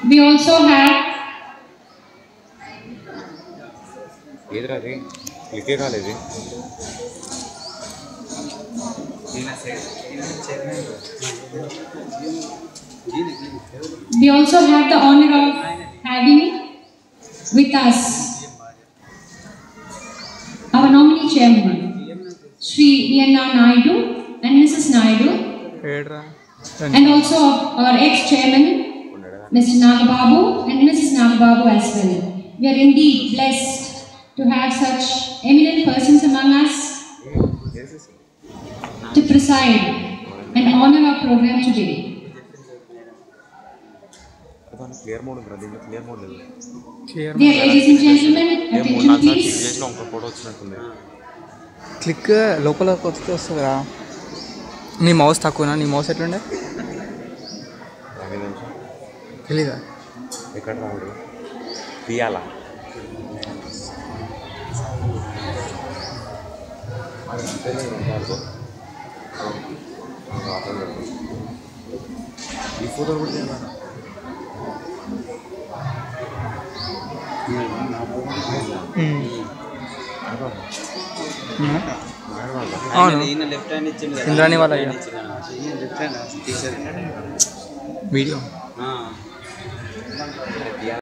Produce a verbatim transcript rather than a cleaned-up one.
We also have ఏదిరాది క్లికే కాలేదు. we also have the honor of having with us our nominee chairman, Shri V N R Naidu and Missus Naidu, and also our ex-chairman, Mister Nagababu and Missus Nagababu as well. We are indeed blessed to have such eminent persons among us to preside and honor our program today. Clear mode, clear mode. Dear ladies and gentlemen, attention please. Click లోపల కొత్త వస్తుందా? నీ mouse తక్కువనా? నీ mouse ఎట్లుండే తెలీదా? ఎక్కడ రాడు తీయాలా? ఈ ఫోటో కూడా తీయాలా? ఇంద్రాణి వాళ్ళ వీడియో